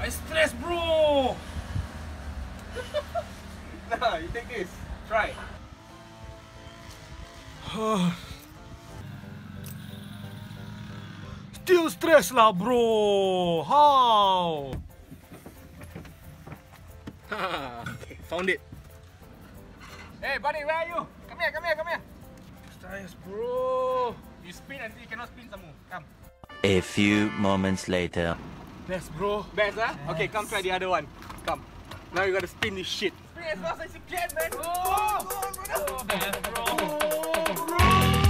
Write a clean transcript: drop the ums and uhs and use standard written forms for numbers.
I stress, bro. Nah, you take this. Try. Still stress lah, bro. How? Okay, found it. Hey, buddy, where are you? Come here, come here, come here. Stress, bro. You spin until you cannot spin some more. Come. A few moments later. Best, bro. Best, huh? Yes. Okay, come try the other one. Come. Now you gotta spin this shit. Spin as fast as you can, man. Oh, best, bro.